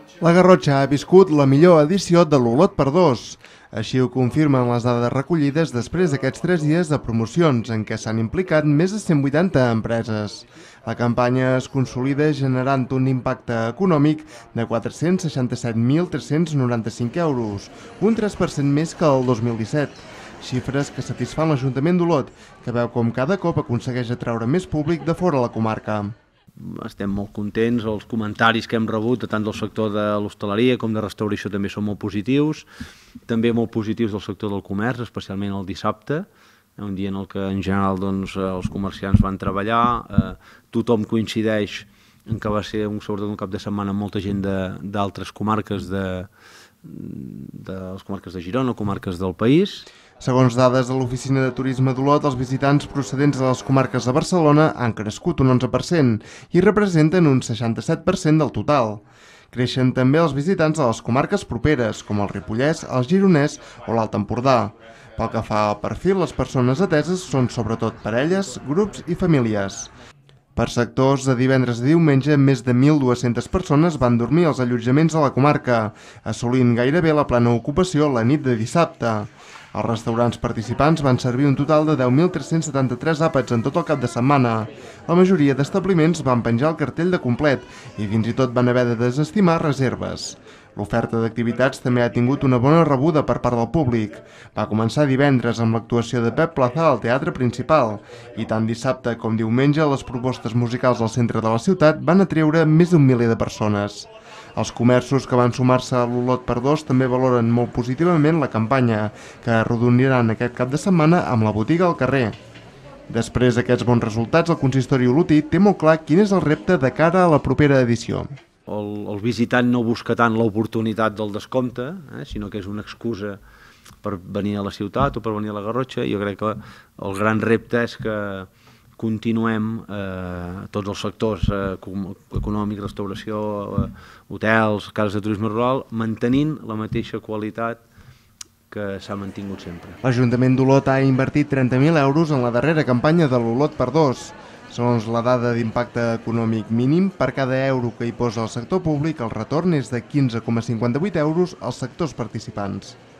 La Garrotxa ha viscut la millor edició de l'Olot per 2. Així ho confirmen les dades recollides després d'aquests 3 dies de promocions en què s'han implicat més de 180 empreses. La campanya es consolida generant un impacte econòmic de 467.395 euros, un 3% més que el 2017. Xifres que satisfan l'Ajuntament d'Olot, que veu com cada cop aconsegueix atraure més públic de fora la comarca. Estem molt contents, els comentaris que hem rebut tant del sector de l'hostaleria com de restauració també són molt positius, també molt positius del sector del comerç, especialment el dissabte, un dia en què en general els comerciants van treballar, tothom coincideix en que va ser sobretot un cap de setmana amb molta gent d'altres comarques, de les comarques de Girona, comarques del país. Segons dades de l'Oficina de Turisme d'Olot, els visitants procedents de les comarques de Barcelona han crescut un 11% i representen un 67% del total. Creixen també els visitants de les comarques properes, com el Ripollès, el Gironès o l'Alt Empordà. Pel que fa al perfil, les persones ateses són sobretot parelles, grups i famílies. Per sectors, de divendres a diumenge, més de 1.200 persones van dormir als allotjaments de la comarca, assolint gairebé la plena ocupació la nit de dissabte. Els restaurants participants van servir un total de 10.373 àpats en tot el cap de setmana. La majoria d'establiments van penjar el cartell de complet i fins i tot van haver de desestimar reserves. L'oferta d'activitats també ha tingut una bona rebuda per part del públic. Va començar divendres amb l'actuació de Pep Plaza al Teatre Principal i tant dissabte com diumenge les propostes musicals al centre de la ciutat van atreure més d'1 miler de persones. Els comerços que van sumar-se a l'Olot per 2 també valoren molt positivament la campanya, que arrodoniran aquest cap de setmana amb la botiga al carrer. Després d'aquests bons resultats, el consistori olotí té molt clar quin és el repte de cara a la propera edició. El visitant no busca tant l'oportunitat del descompte, sinó que és una excusa per venir a la ciutat o per venir a la Garrotxa. Jo crec que el gran repte és que continuem tots els sectors econòmics, restauració, hotels, cases de turisme rural, mantenint la mateixa qualitat que s'ha mantingut sempre. L'Ajuntament d'Olot ha invertit 30.000 euros en la darrera campanya de l'Olot per 2. Segons la dada d'impacte econòmic mínim, per cada euro que hi posa el sector públic, el retorn és de 15,58 euros als sectors participants.